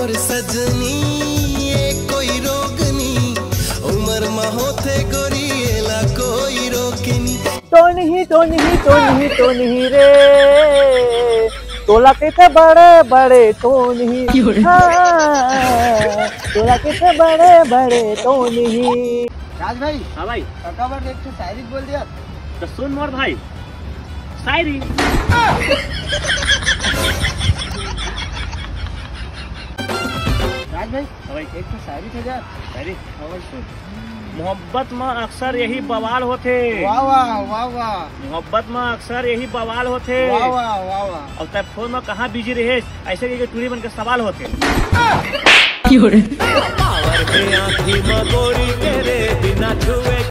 मोर सजनी ये कोई रोगनी उमर मा होते गोरिएला कोई रोकनी तो नहीं रे तोला कितने बड़े बड़े तो नहीं हाँ, तोला कितने बड़े बड़े तो नहीं। राज भाई। हाँ भाई। एक तो शायरी बोल दिया तो सुन मोर भाई शायरी। राज भाई। हाँ भाई। एक तो शायरी था यार। शायरी। हाँ भाई सुन। मोहब्बत में अक्सर यही बवाल होते। वाह वाह वाह वाह। मोहब्बत में अक्सर यही बवाल होते। वाह वाह वाह वाह। और तब फोन में कहाँ बिजी रहे ऐसे करके टूरी बन के सवाल होते। पावर में आँखी में गोरी तेरे बिना छुए